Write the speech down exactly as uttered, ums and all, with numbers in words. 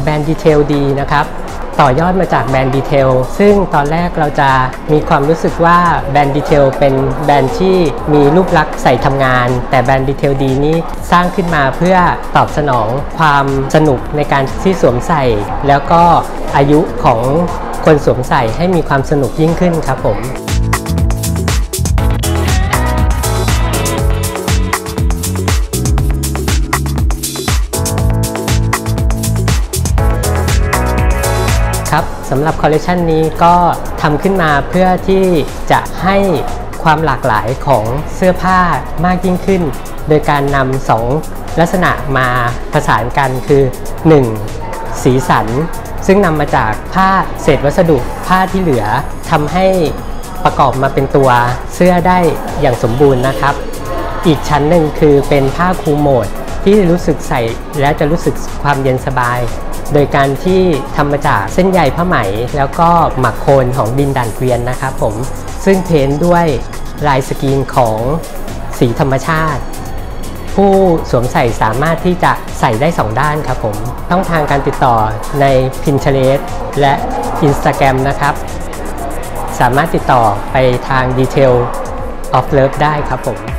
แบรนด์ดีเทลดีนะครับต่อยอดมาจากแบรนด์ดีเทลซึ่งตอนแรกเราจะมีความรู้สึกว่าแบรนด์ดีเทลเป็นแบรนด์ที่มีรูปลักษณ์ใส่ทำงานแต่แบรนด์ดีเทลดีนี้สร้างขึ้นมาเพื่อตอบสนองความสนุกในการที่สวมใส่แล้วก็อายุของคนสวมใส่ให้มีความสนุกยิ่งขึ้นครับผมครับสำหรับคอลเลคชันนี้ก็ทำขึ้นมาเพื่อที่จะให้ความหลากหลายของเสื้อผ้ามากยิ่งขึ้นโดยการนำสองลักษณะมาผสานกันคือหนึ่งสีสันซึ่งนำมาจากผ้าเศษวัสดุผ้าที่เหลือทำให้ประกอบมาเป็นตัวเสื้อได้อย่างสมบูรณ์นะครับอีกชั้นหนึ่งคือเป็นผ้าคูลโหมดที่รู้สึกใส่แล้วจะรู้สึกความเย็นสบายโดยการที่ทำมาจากเส้นใยผ้าไหมแล้วก็หมักโคลนของดินด่านเกวียนนะครับผมซึ่งเพ้นท์ด้วยลายสกรีนของสีธรรมชาติผู้สวมใส่สามารถที่จะใส่ได้สองด้านครับผมช่องทางการติดต่อใน Pinterest และ Instagram นะครับสามารถติดต่อไปทาง Detail of Love ได้ครับผม